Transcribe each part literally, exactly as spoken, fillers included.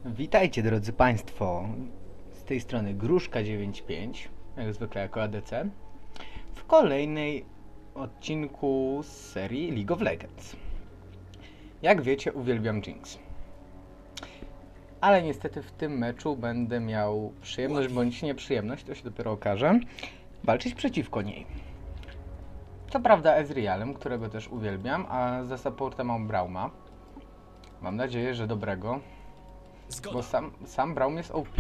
Witajcie drodzy Państwo, z tej strony Gruszka dziewięćdziesiąt pięć, jak zwykle jako A D C, w kolejnej odcinku z serii League of Legends. Jak wiecie, uwielbiam Jinx. Ale niestety w tym meczu będę miał przyjemność bądź nieprzyjemność, to się dopiero okaże, walczyć przeciwko niej. Co prawda Ezrealem, którego też uwielbiam, a za supportem mam Brauma. Mam nadzieję, że dobrego. Bo sam, sam Braum jest O P.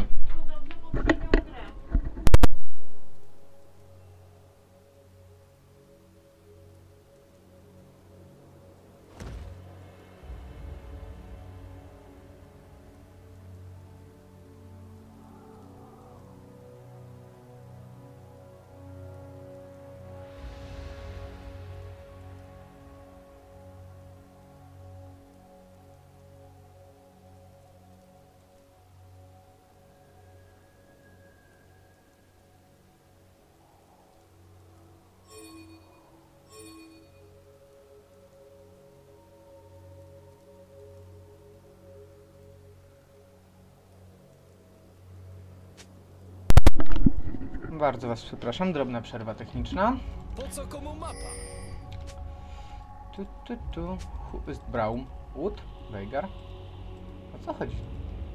Bardzo was przepraszam, drobna przerwa techniczna. Po co komu mapa? Tu, tu, tu. Who is Braum? Wood? Veigar? O co chodzi?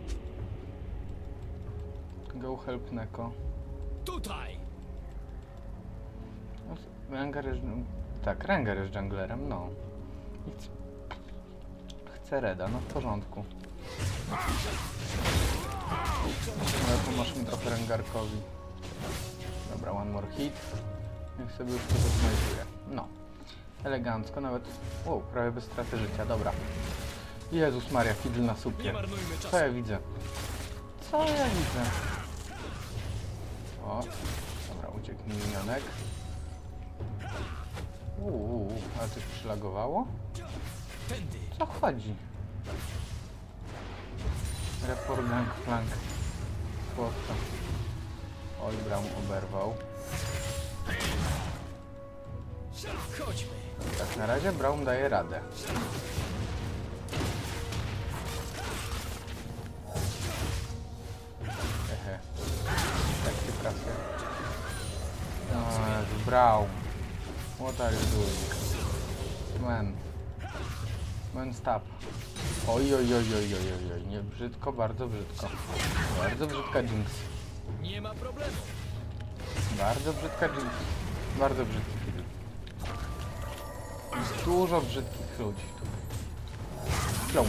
Go help Neko. Tutaj! Rengar jest... Tak, Rengar jest junglerem, no. Nic. Chce Reda, no w porządku. Ale pomóżmy trochę Rengarkowi. Dobra, one more hit. Niech sobie już to zasmajtuje. No. Elegancko, nawet... Wow, prawie bez straty życia, dobra. Jezus Maria, Fiddle na supie. Co ja widzę? Co ja widzę? O, dobra, uciekł mi minionek. Uuu, ale coś przylagowało? Co chodzi? Report gank flank. Słodko. Oj, Braum oberwał. Chodźmy. Tak, na razie Braum daje radę. Hehe. Tak się pracuje. No, Jezu, Braum. What are you doing? Man. Man, stop. Oj, oj, oj, oj, oj, oj, oj. Nie brzydko, bardzo brzydko. Bardzo brzydka Jinx. Nie ma problemu. Bardzo brzydka Jinx. Bardzo brzydki film. Dużo brzydkich ludzi tu.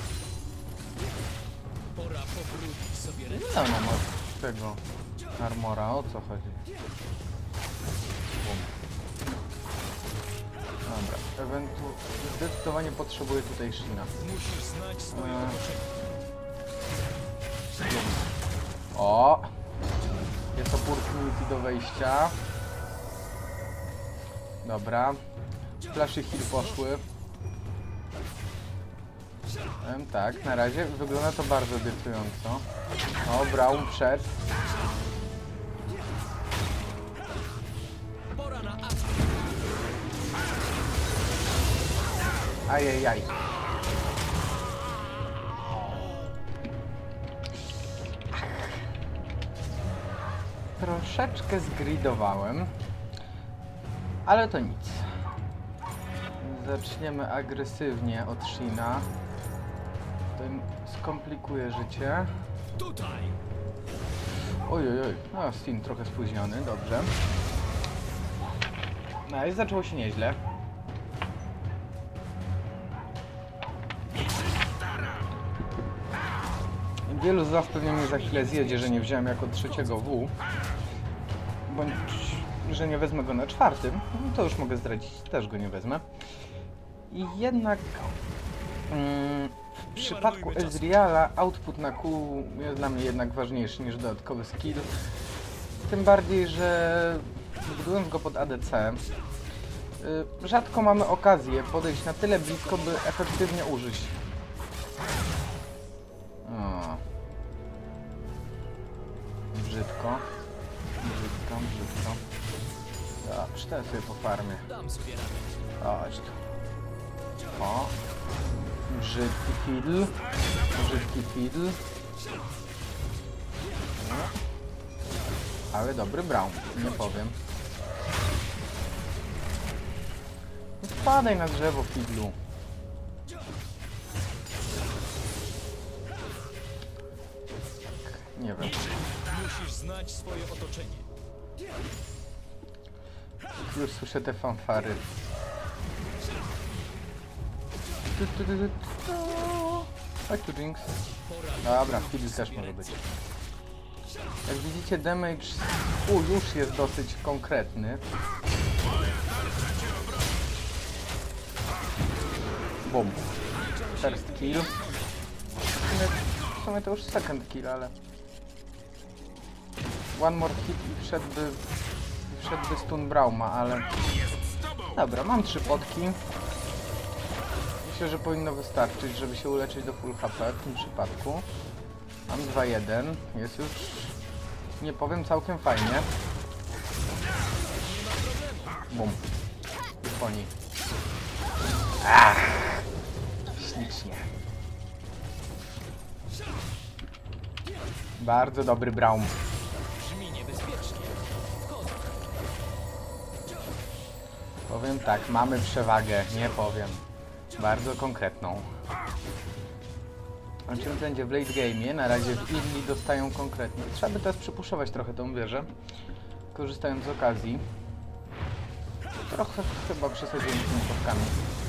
Pora pobrudzić sobie ręce. Co ona ma z tego armora? O co chodzi? Bum. Dobra, ewentualnie zdecydowanie potrzebuję tutaj Shina. Musisz znać swoje Eee. otoczenie. O! Jest opportunity do wejścia. Dobra. Flashy heal poszły. Em, tak, na razie wygląda to bardzo dyktująco. O, Braum przed. Pora na atak. Ajajaj. Troszeczkę zgridowałem, ale to nic. Zaczniemy agresywnie od Shina. To im skomplikuje życie. Tutaj! Oj, oj, oj. No, Stin trochę spóźniony, dobrze. No i zaczęło się nieźle. Wielu z was pewnie mnie za chwilę zjedzie, że nie wziąłem jako trzeciego W. Bądź, że nie wezmę go na czwartym. No to już mogę zdradzić, też go nie wezmę. I jednak mm, w przypadku Ezreala output na Q jest dla mnie jednak ważniejszy niż dodatkowy skill. Tym bardziej, że budując go pod A D C, y, rzadko mamy okazję podejść na tyle blisko, by efektywnie użyć. O. Brzydko. Brzydko, brzydko. Dobrze, teraz sobie po farmie. Dam sobie radę. Chodź tu. O. Brzydki fiddle. Brzydki fiddle. Ale dobry Braum, nie powiem. Nie spadaj na drzewo, Fidlu. Nie wiem. Musisz znać swoje otoczenie. Już słyszę te fanfary. Tu, tu, tu, tu, tu. Chodź tu, Jinx. Dobra, Fidl też może być. Jak widzicie, damage u już jest dosyć konkretny. Bum. First kill. W sumie, w sumie to już second kill, ale... One more hit i wszedłby... i wszedłby stun Brauma, ale... Dobra, mam trzy potki. Myślę, że powinno wystarczyć, żeby się uleczyć do full H P w tym przypadku. Mam dwa jeden. Jest już... nie powiem, całkiem fajnie. Bum. I po niej. Ach, ślicznie. Bardzo dobry Braum. Brzmi niebezpiecznie. Powiem tak, mamy przewagę, nie powiem. Bardzo konkretną. O czym będzie w late game'ie? Na razie w inni dostają konkretnie. Trzeba by teraz przypuszować trochę tą wieżę, korzystając z okazji. Trochę chyba przesadziłem z tymi podkami.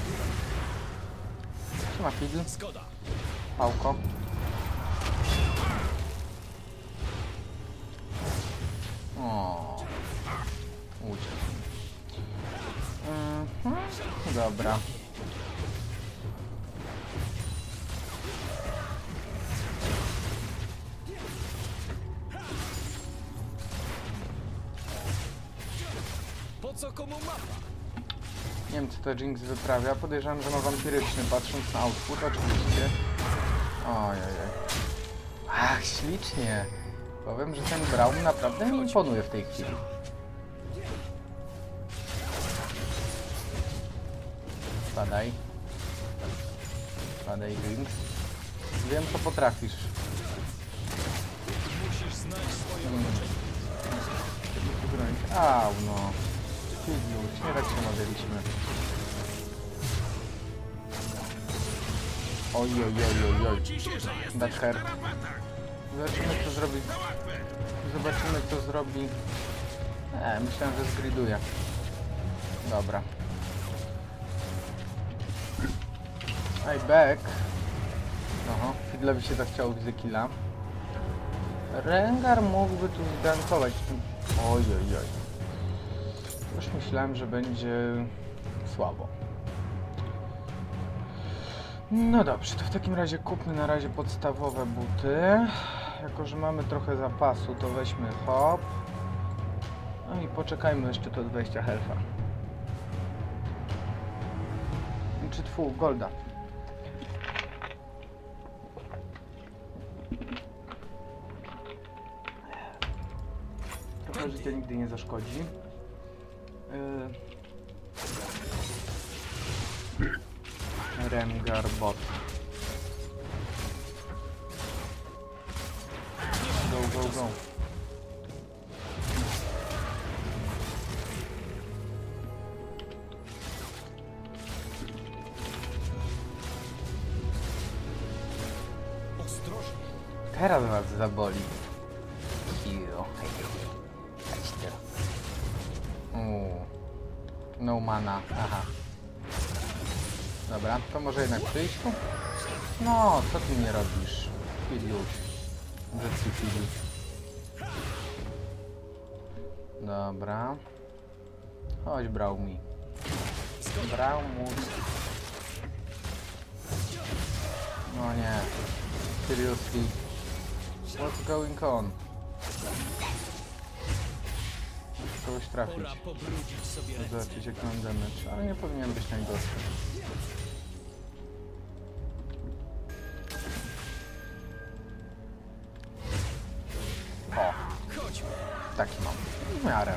Trzyma Fidl. Zgoda. Pałko. O, uciekł. Mhm. Dobra. Po co komu mapa? Nie wiem, co to Jinx wyprawia. Podejrzewam, że ma wampiryczny, patrząc na output, oczywiście. Ojej. Ach, ślicznie. Powiem, że ten Braum naprawdę mi imponuje w tej chwili. Spadaj. Spadaj, Jinx. Wiem, co potrafisz. Musisz znać swoje Hmm. otoczenie. Au, no. Fidluś, nie tak się modeliśmy. Oj, oj, oj, oj, oj. That hurt. Zobaczymy, co zrobi. Zobaczymy, co zrobi. E, myślałem, że zgriduje. Dobra. I back. Oho, Fidlowi się zachciało widzę killa. Rengar mógłby tu zgankować. Oj, oj, oj. Już myślałem, że będzie słabo. No dobrze, to w takim razie kupmy na razie podstawowe buty. Jako że mamy trochę zapasu, to weźmy hop. No i poczekajmy jeszcze do dwadzieścia health'a. Czy tfu, golda. Trochę życia nigdy nie zaszkodzi. Yy... Rengar bot. Go, go, go. Ostrożnie. Teraz was zaboli. Hero. Chodź tu. Uuu. No mana. Aha. Dobra, to może jednak przyjść tu? No, co ty nie robisz? Filiuś. Brzydki Filiuś. Dobra. Chodź, Braumi. Braumus. No nie. Seriously. What's going on? Kogoś trafić. Pora pobrudzić sobie ręce. Zobaczyć jak mam damage, ale nie powinien być najgorszy. O, Chodźmy. taki mam. W miarę.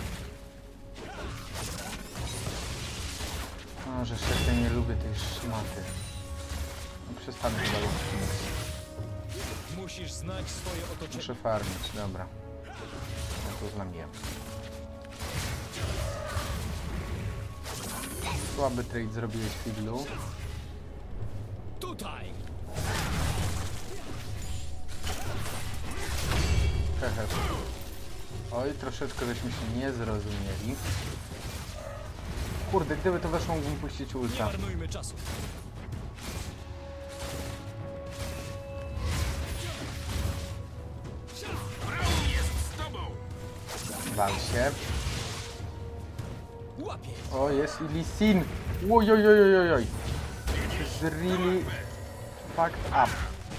No, że szefie nie lubię tej szmaty. No, przestanę chyba lubić. Musisz znać swoje otoczenie. Muszę farmić, dobra. No to znam je. Słaby trade zrobiłeś, Fidlu. Tutaj! Hehe. Oj, troszeczkę żeśmy się nie zrozumieli. Kurde, gdyby to weszło, mógłbym puścić Nie ulta. marnujmy czasu. Wal się. Łapie! O, jest i Lee Sin. Ojojojojoj. This is really fucked up.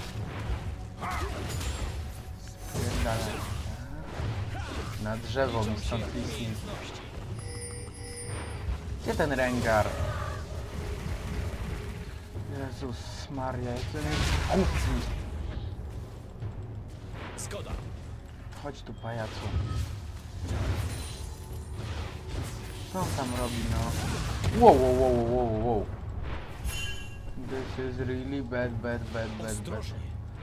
Spierdalaj. Na drzewo mi stąd Lee Sin. Umiejętności. Gdzie ten Rengar? Jezus Maria, jak ten jest głupi. Zgoda. Chodź tu, pajacu. Co on tam robi, no? Wow, wow, wow, wow, wow. This is really bad, bad, bad, bad, bad. Ostrożnie.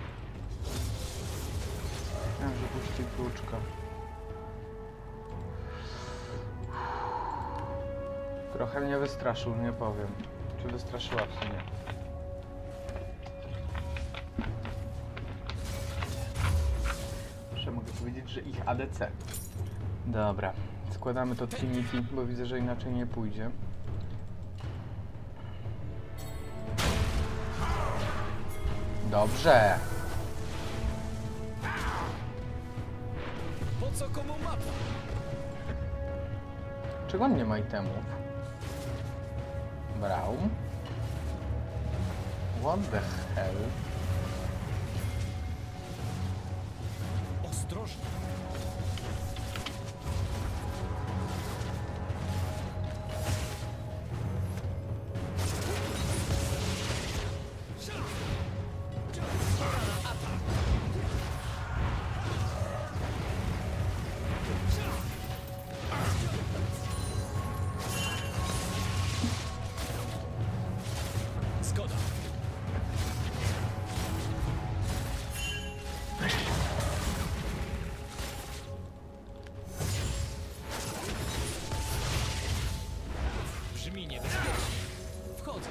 Wiem, że puści kluczka. Trochę mnie wystraszył, nie powiem. Czy wystraszyła w sumie? Jeszcze mogę powiedzieć, że ich A D C. Dobra, składamy to Trinity, bo widzę, że inaczej nie pójdzie. Dobrze. Po co komu mapa? Czego on nie ma itemów? Brał. What the hell? Ostrożnie. Zgoda. Brzmi niebezpiecznie. Wchodzę.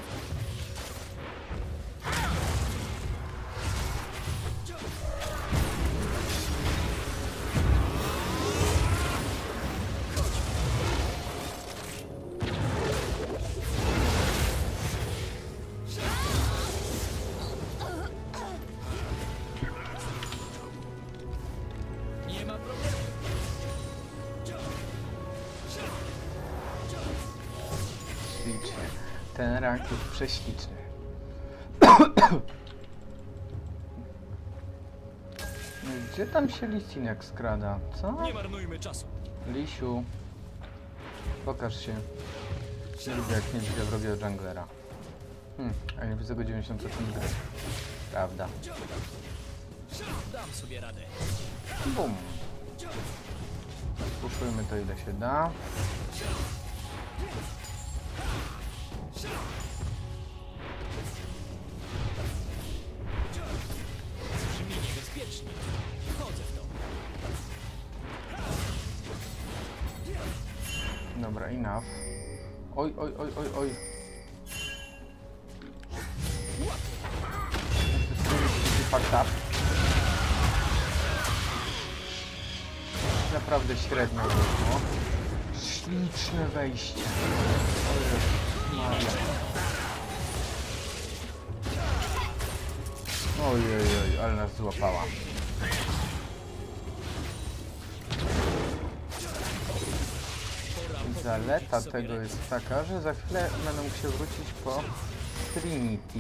Nie ma problemu. Ślicznie. Ten rank jest prześliczny. Gdzie tam się Lisinek skrada? Co? Nie marnujmy czasu. Lisiu. Pokaż się. Nie lubię jak nie widzę wrogiego junglera. Hmm, a nie widzę go dziewięćdziesiąt procent gry. Prawda. Dam sobie radę. Bum. Puszujmy to ile się da. Brzmi niebezpiecznie. Wchodzę w to. Dobra, enough. Oj, oj, oj, oj, oj. Fucked up. Naprawdę średnio wyszło. Śliczne wejście. O Jezus Maria. Ojej, ale nas złapała. Zaleta tego jest taka, że za chwilę będę mógł się wrócić po Trinity.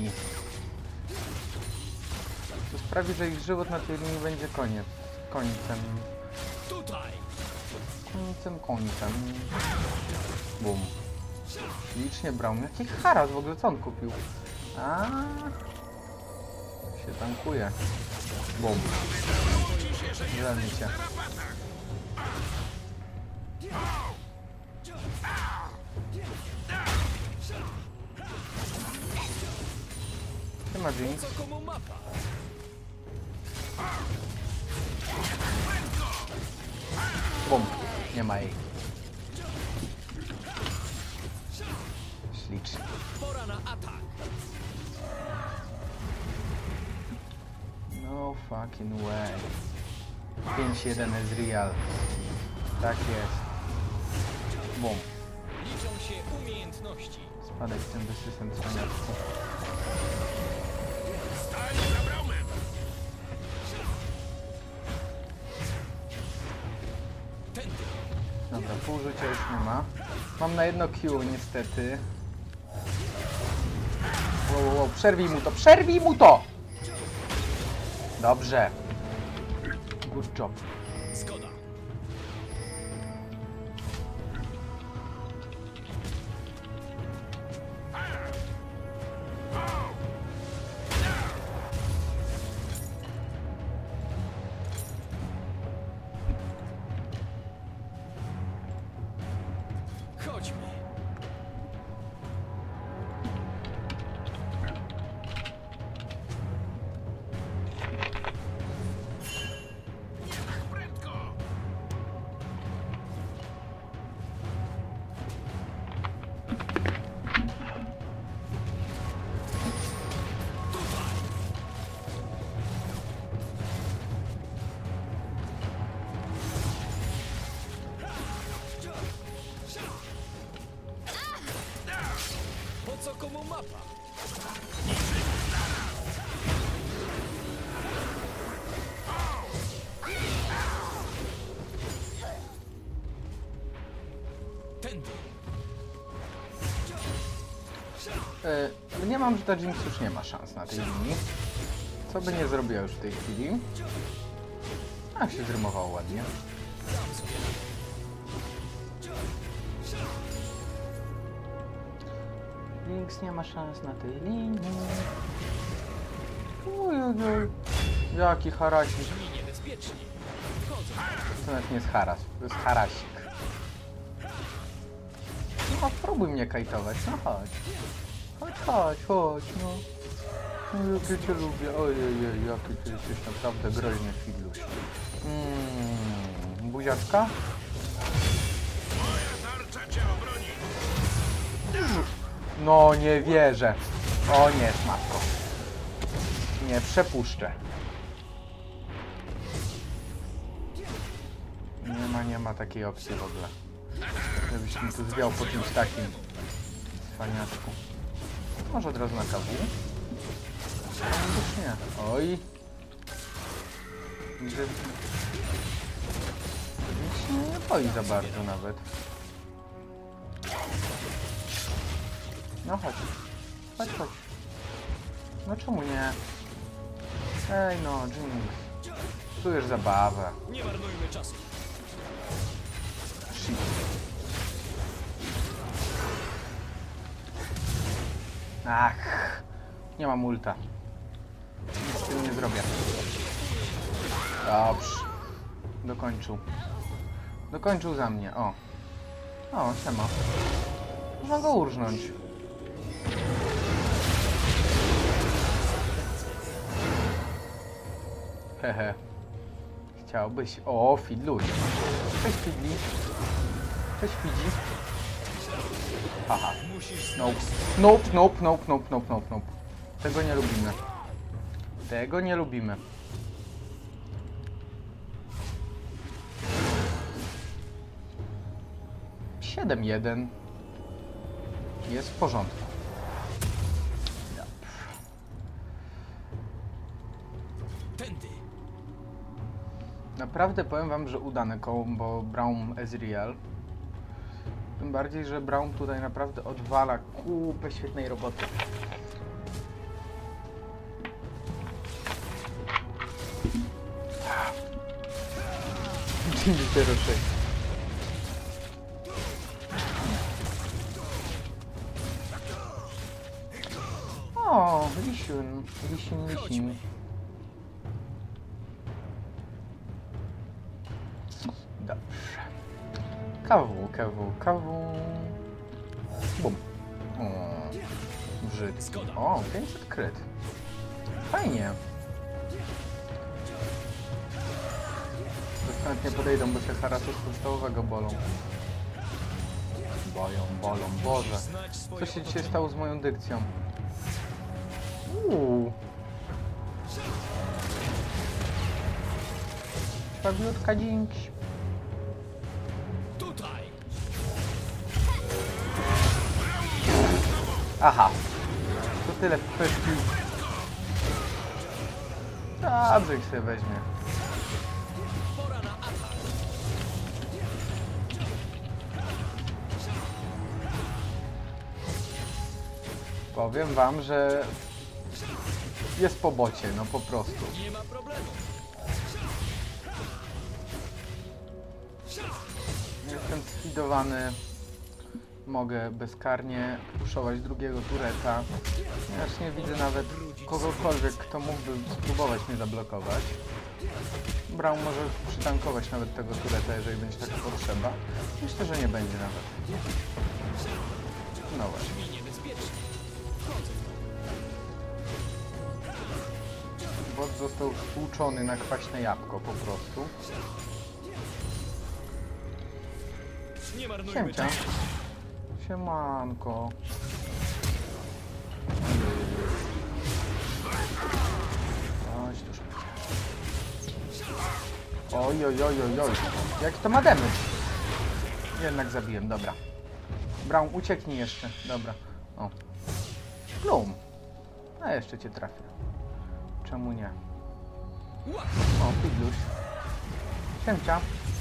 To sprawi, że ich żywot na tej linii będzie koniec. Końcem. Tutaj. Końcem, końcem. Bum. Licznie brał. Jaki haras w ogóle, co on kupił? A się tankuje. Bum. Zalnij się. Nie ma Jinx. Co komu mapa? Bum. Nie ma jej. Ślicznie. Pora na atak. No fucking way. pięć jeden Ezreal. Tak jest. Bum. Liczą się umiejętności. Spadek z tym wysysem cwaniaczku. Stań za bramę! Tędy. Dobra, pół życia już nie ma. Mam na jedno Q niestety. Wow, wow, wow, przerwij mu to, przerwij mu to! Dobrze. Good job. Zgoda. Chodźmy. Prędko! Po co komu mapa? Tędy. Yy, nie mam, że ta Jinx już nie ma szans na tej linii. Co by nie zrobiła już w tej chwili. A, się zrymowało ładnie. Dam sobie radę. Jinx nie ma szans na tej linii. Ojojoj. Jaki harasik. Brzmi niebezpiecznie. Wchodzę. To nawet nie jest haras, to jest harasik. No, spróbuj mnie kajtować, no chodź. Chodź, chodź, chodź, no. No, jakie cię lubię, ojej, jaki ty jesteś naprawdę groźny, Fidluś. Mmm, buziaczka? Moja tarcza cię obroni! No, nie wierzę. O nie, matko. Nie przepuszczę. Nie ma, nie ma takiej opcji w ogóle. Żebyś mi tu zwiał po czymś takim. Cwaniaczku. Może od razu na K W? Już nie. Oj. Gdzie... Nic się nie boi za bardzo nawet. No chodź. Chodź, chodź. No czemu nie? Ej no, Jinx. Psujesz zabawę. Nie marnujmy czasu. Shit. Ach. Nie mam ulta. Nic z tym nie zrobię. Dobrze. Dokończył. Dokończył za mnie, o. O, siema. Można go urżnąć. Hehe. Chciałbyś... O, Fidluś. Cześć, Fidli. Cześć, Fidzi. Haha. Nope. Nope, nope, nope, nope, nope, nope, nope. Tego nie lubimy. Tego nie lubimy. siedem jeden. Jest w porządku. Tędy. Naprawdę powiem wam, że udane combo Braum Ezreal. Tym bardziej, że Braum tutaj naprawdę odwala kupę świetnej roboty. zero sześć. O, Lisiun, Lisiun, Lisiun. Dobrze. K W, K W, K W. Bum. O, brzydki. O, pięćset kryt. Fajnie. Dostanę nie podejdą, bo się harasus podstawowego bolą. Boją, bolą, Boże. Co się dzisiaj stało z moją dykcją? Uuu. Słabiutka dzięki. Tutaj! Aha. To tyle w kwestii. Dobrze, ich sobie weźmie. Pora na atak! Powiem wam, że jest po bocie, no po prostu. Nie ma problemu! Jestem sfidowany. Mogę bezkarnie puszować drugiego tureta. Ponieważ nie widzę nawet kogokolwiek, kto mógłby spróbować mnie zablokować. Brown może przytankować nawet tego tureta, jeżeli będzie taka potrzeba. Myślę, że nie będzie nawet. No właśnie. Brzmi niebezpiecznie. Bot został stłuczony na kwaśne jabłko po prostu. Nie marnujmy Siemcia. czasu. Siemanko. Chodź tu szybciej. Oj, oj, oj, oj, oj. Jak to ma damage? Jednak zabiłem, dobra. Brown, ucieknij jeszcze. Dobra. O. Plum. A jeszcze cię trafię. Czemu nie? O, pigluś. Siemcia.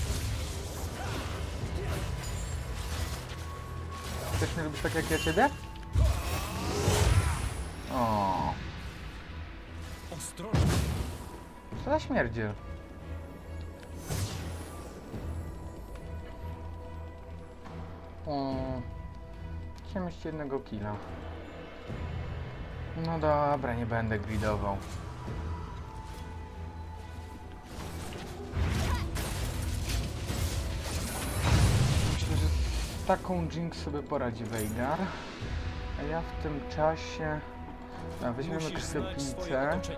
Też nie lubisz tak jak ja ciebie? O, Ostrożnie! co za śmierdziel. O, chciałem jeszcze jednego killa. No dobra, nie będę gridował. Myślę, że z taką Jinx sobie poradzi Veigar. A ja w tym czasie... No, weźmiemy Musisz znać swoje krwiopijcę, otoczenie.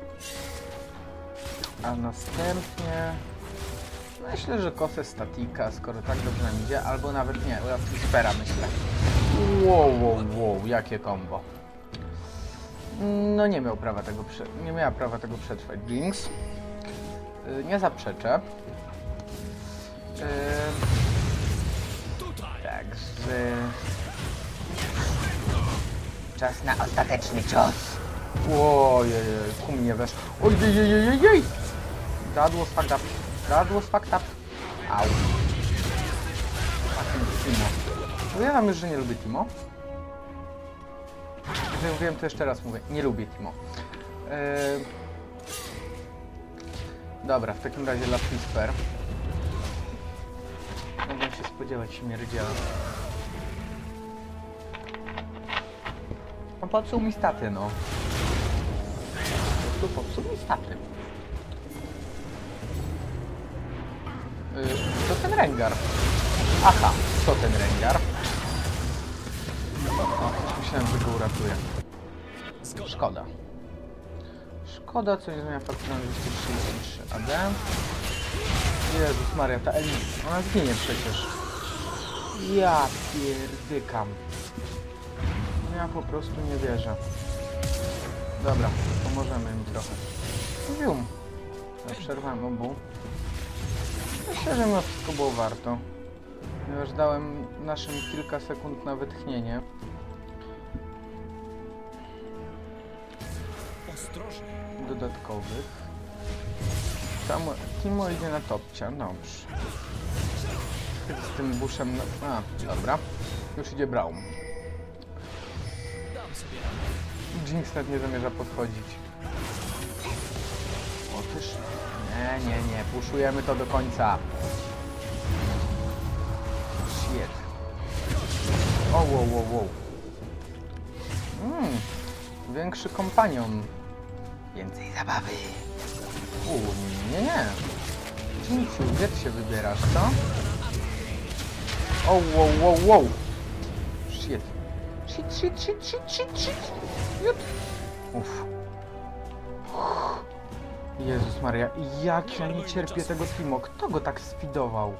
a następnie... Myślę, że kosę statika, skoro tak dobrze nam idzie, albo nawet nie, Spera myślę. Wow, wow, wow, jakie combo. No nie miał prawa tego prze... nie miała prawa tego przetrwać Jinx. Yy, nie zaprzeczę. Yy... Tutaj! Także... Czas na ostateczny cios. Ojej, ku mnie wesz. Ojej, that was fucked up. That was fucked up. Au. Fucking Timo. Mówiłam już, że nie lubię Timo. Jeżeli mówiłem, to jeszcze raz mówię. Nie lubię Timo. Eee... Dobra, w takim razie Last Whisper. Mogę się spodziewać śmierdziela. On popsuł mi staty, no. Po prostu popsuł mi staty. Yy, to ten Rengar. Aha, to ten Rengar. O, myślałem, że go uratuje. Szkoda. Szkoda, co nie zmienia faktu na dwieście trzydzieści trzy A D. Jezus Maria, ta Elisa, ona zginie przecież. Ja pierdykam. Ja po prostu nie wierzę. Dobra, pomożemy im trochę. Mówium. Ja przerwałem obu. Myślę, że mimo wszystko było warto. Ponieważ dałem naszym kilka sekund na wytchnienie. Ostrożnie! Dodatkowych. Tam Timo idzie na topcia, dobrze. Z tym buszem na... A, dobra. Już idzie Braum. Dam sobie radę. Jinx nawet nie zamierza podchodzić. O tyż... Nie, nie, nie. Puszujemy to do końca. Shit. O, wow, wow, wow. Mm, większy kompanion. Więcej zabawy. Uuu, nie, nie. Jinxiu, gdzie ty się wybierasz, co? O, wow, wow, wow. Shit. Shit, shit, shit, shit, shit, shit. Jut. Uff. Jezus Maria, jak ja nie cierpię tego Timo. Kto go tak sfidował?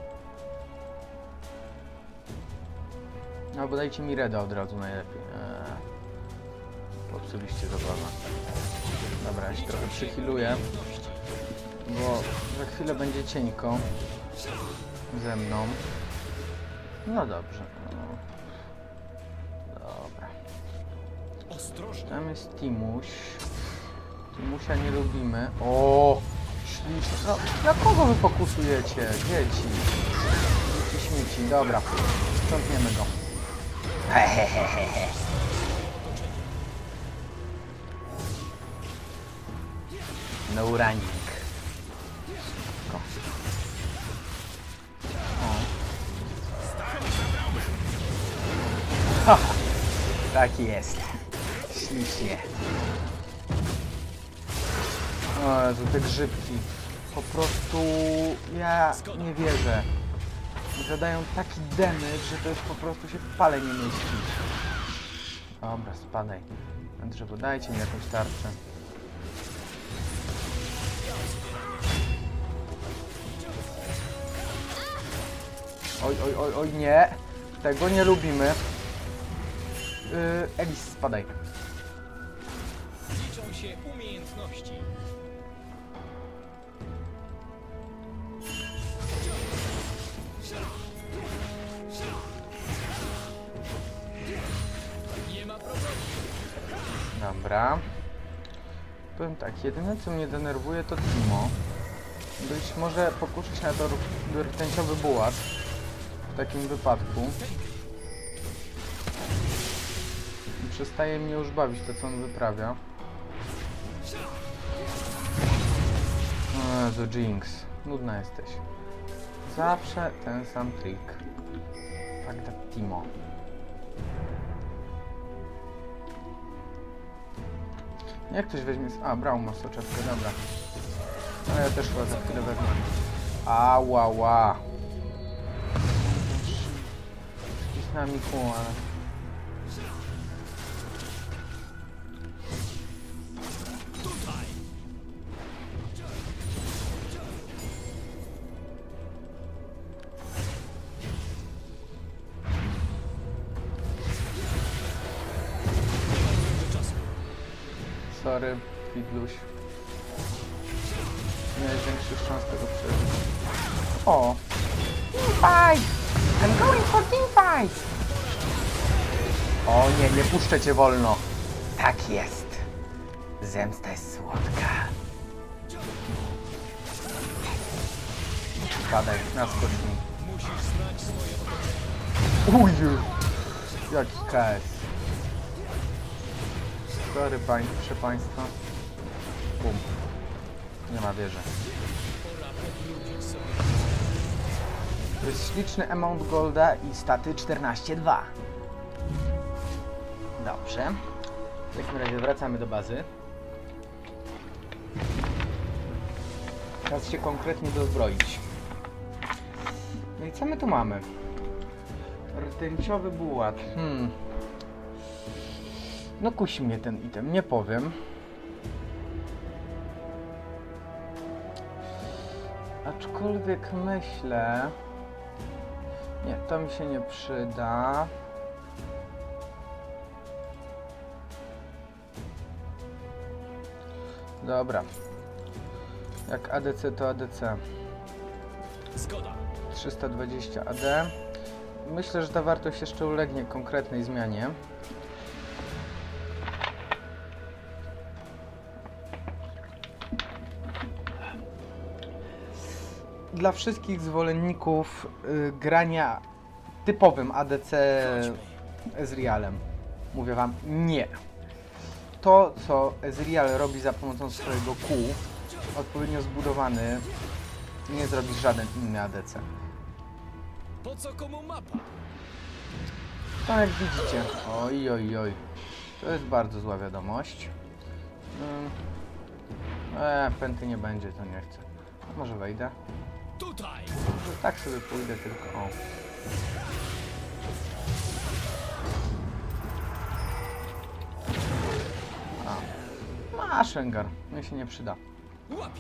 Albo dajcie mi Reda od razu najlepiej. Eee, popsuliście zabawę. Dobra, ja się trochę przychiluję, bo za chwilę będzie cieńko ze mną. No dobrze. No. Dobra. Ostrożnie. Tam jest Timuś. Timusia nie lubimy. O, ślicznie. No, na kogo wy fokusujecie? Dzieci. Dzieci śmieci. Dobra. Sprzątniemy go. Hehehehe. No running. Go. O. Haha. Tak jest. Ślicznie. O Jezu, te grzybki. Po prostu ja nie wierzę. Zadają taki damage, że to już po prostu się w pale nie mieści. Dobra, spadaj. Na drzewo, dajcie mi jakąś tarczę. Oj, oj, oj, oj, nie. Tego nie lubimy. Yy, Elis, spadaj. Liczą się umiejętności. Nie ma problemu. Dobra. Powiem tak, jedyne co mnie denerwuje to Timo. Być może pokuszę się na to rtęciowy bułat w takim wypadku. I przestaje mnie już bawić to, co on wyprawia. O Jezu, Jinx. Nudna jesteś. Zawsze ten sam trik. Tak, tak, Timo. Jak ktoś weźmie... A, brał ma soczewkę, dobra. Ale ja też chyba za chwilę wezmę. Ała, ła. Wcisnęła mi kół, ale... Sorry, Fidluś. Miałeś większy szans tego przeżyć. O! Teamfight! I'm going for teamfight! O nie, nie puszczę cię wolno. Tak jest. Zemsta jest słodka. Spadaj, naskocz mi. Musisz znać swoje Uj! Jaki K S. Sorry pań, proszę państwa. Bum. Nie ma wieży. pora podlubić sobie. To jest śliczny amount golda i staty czternaście dwa. Dobrze. W takim razie wracamy do bazy. Teraz się konkretnie dozbroić. No i co my tu mamy? Rtęciowy bułat. Hmm. No kusi mnie ten item, nie powiem. Aczkolwiek myślę... Nie, to mi się nie przyda. Dobra. Jak A D C to A D C. Zgoda. trzysta dwadzieścia A D. Myślę, że ta wartość jeszcze ulegnie konkretnej zmianie. Dla wszystkich zwolenników y, grania typowym A D C Ezrealem mówię wam nie. To, co Ezreal robi za pomocą swojego Q, odpowiednio zbudowany, nie zrobi żaden inny A D C. Po co komu mapa? To jak widzicie, oj, oj, oj, to jest bardzo zła wiadomość. Eee, pęty nie będzie, to nie chcę. Może wejdę? Tutaj! Może tak sobie pójdę tylko, o. A, ma Shengar, mnie się nie przyda. Łapie!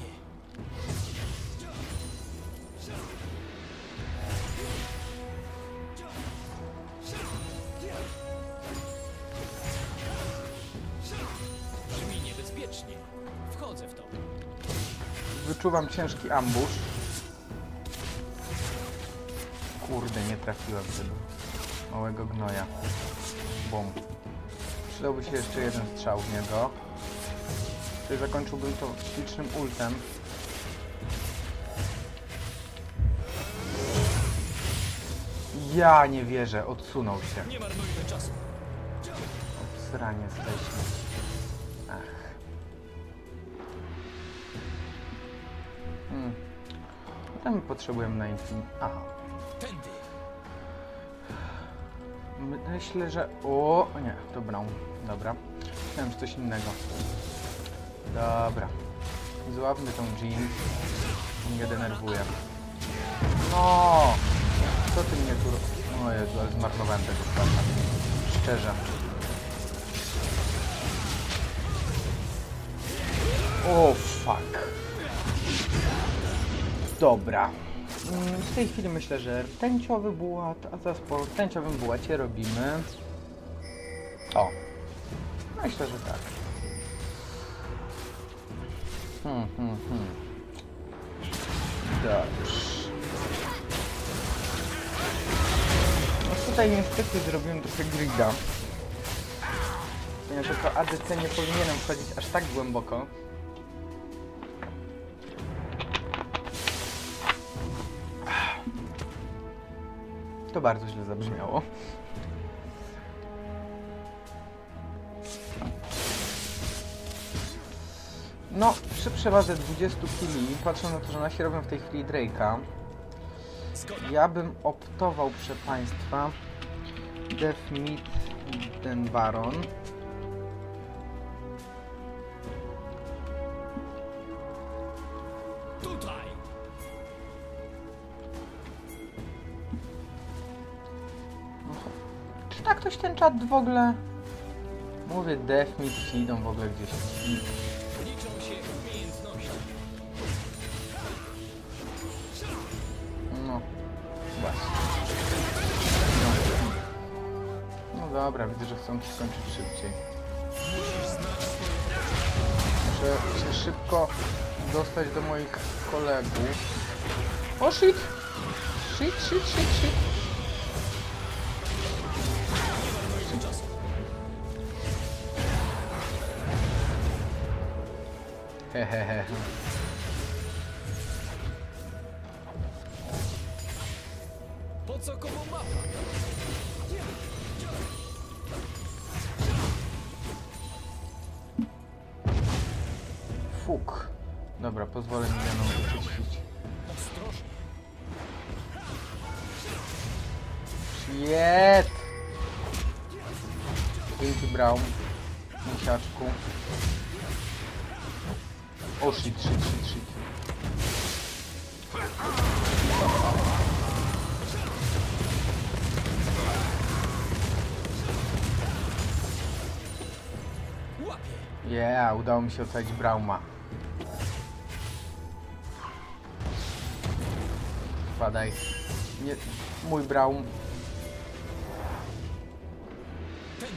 Brzmi niebezpiecznie. Wchodzę w to. Wyczuwam ciężki ambush. Kurde, nie trafiłem tego małego gnoja. Bum. Przydałby się jeszcze jeden strzał w niego. Czyli zakończyłbym to ślicznym ultem. Ja nie wierzę, odsunął się. Nie marnujmy czasu. Sranie jesteśmy. Ach. Hmm. Tam potrzebujemy na infin... Aha. Tędy. Myślę, że... O, nie, to Braum. Dobra. Myślałem, że coś innego. Dobra. Złapmy tą Jean. Mnie denerwuje. No! Co ty mnie tu... O Jezu, ale zmarnowałem tego spada. Szczerze. O, fuck. Dobra. W tej chwili myślę, że rtęciowy bułat, a zaraz po rtęciowym bułacie robimy... O. Myślę, że tak. Hmm, hmm, hmm. Dobrze. No tutaj niestety zrobiłem trochę grida. Ponieważ jako A D C nie powinienem wchodzić aż tak głęboko. To bardzo źle zabrzmiało. No, przy przewadze dwudziestu kili, patrzę na to, że nasi robią w tej chwili Drake'a. Ja bym optował, proszę Państwa, Def Mid ten Baron. Tutaj. Czy tak ktoś ten czat w ogóle? Mówię Def Mid, czy idą w ogóle gdzieś. Liczą się umiejętności. No, właśnie. No dobra, widzę, że chcą to skończyć szybciej. Muszę się szybko dostać do moich kolegów. O shit! Shit, shit, shit, shit. Hehehe. Po co komu mapa? Fuk. Dobra, pozwolę milionom wyczyścić. Ostrożnie. Shit! Dzięki Braum. Misiaczku. O shit, shit, shit, shit. Łapie. Yeah, udało mi się ocalić Brauma. Spadaj. Nie, mój Braum. Tędy.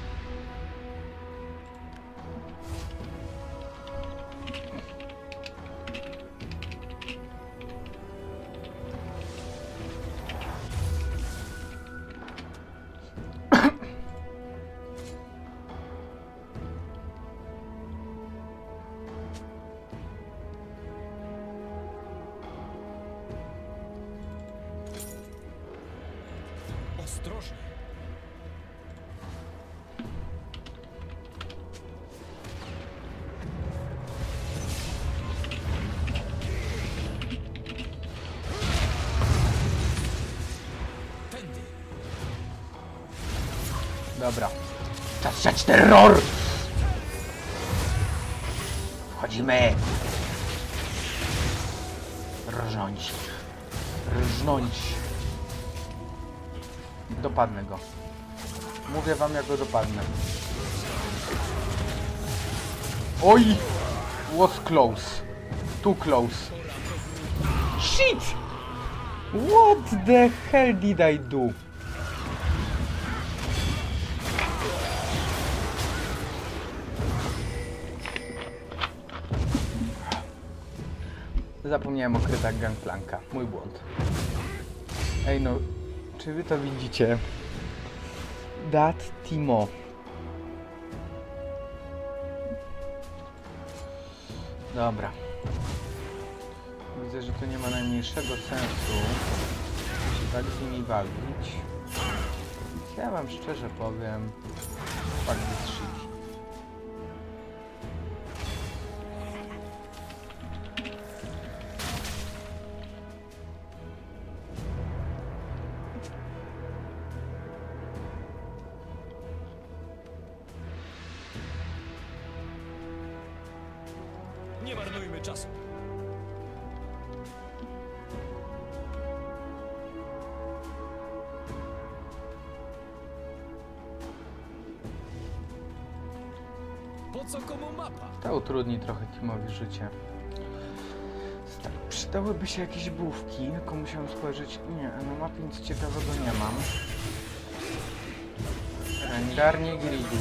Ostrożnie. Tędy. Dobra. Czas siać terror! Wchodzimy! Rżnąć. Rżnąć. Dopadnę go. Mówię wam, jak go dopadnę. Oj! Was close. too close. Shit! What the hell did I do? Zapomniałem o krytach Gangplanka. Mój błąd. Ej no, czy wy to widzicie? Dat Timo. Dobra. Widzę, że to nie ma najmniejszego sensu się tak z nimi bawić. Ja wam szczerze powiem, fakt jest shit. Nie marnujmy czasu. Po co komu mapa? To utrudni trochę Timowi życie. Tak, przydałyby się jakieś główki, tylko musiałem spojrzeć. Nie, na mapie nic ciekawego nie mam. Rengar, Gridi.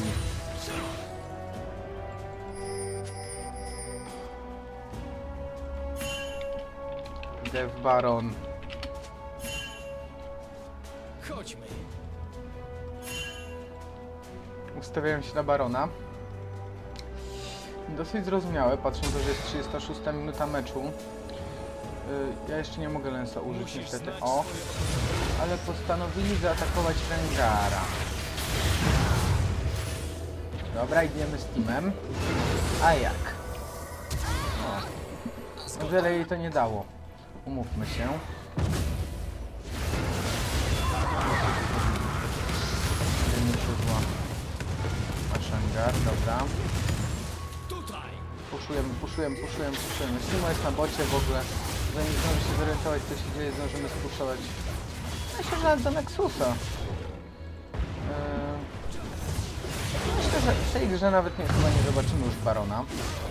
Dev Baron. Chodźmy. Ustawiałem się na Barona. Dosyć zrozumiałe, patrząc, że jest trzydziesta szósta minuta meczu. Yy, ja jeszcze nie mogę Lensa użyć Musisz niestety. znać O, swoje- ale postanowili zaatakować Rengara. Dobra, idziemy z teamem. A jak? O, o wiele jej to nie dało. Umówmy się. Nie szydła. Ashengar, dobra. Tutaj. Puszujemy, puszujemy, puszujemy, puszujemy. Simo jest na bocie w ogóle. Zanim zdąży się zorientować, co się dzieje, zdążymy spuszować. Myślę, że nawet do Nexusa. Eee... Myślę, że w tej grze nawet nie, chyba nie zobaczymy już Barona.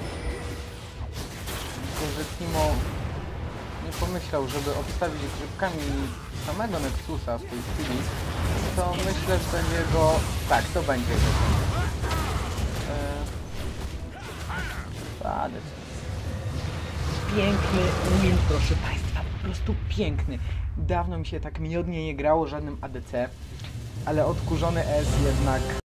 Tylko, że Timo nie pomyślał, żeby obstawić grzybkami samego Nexusa w tej chwili, to myślę, że będzie go... Tak, to będzie go. Eee... Padec. Piękny win, proszę Państwa, po prostu piękny. Dawno mi się tak miodnie nie grało żadnym A D C, ale odkurzony S jednak